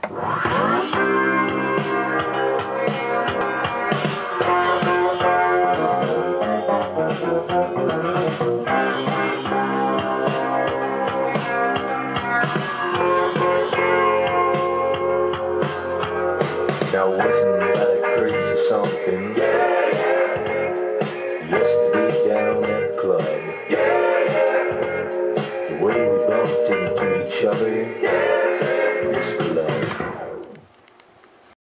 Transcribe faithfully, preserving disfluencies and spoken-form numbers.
Now wasn't that a crazy something? Yesterday down at the club, the way we bumped into each other,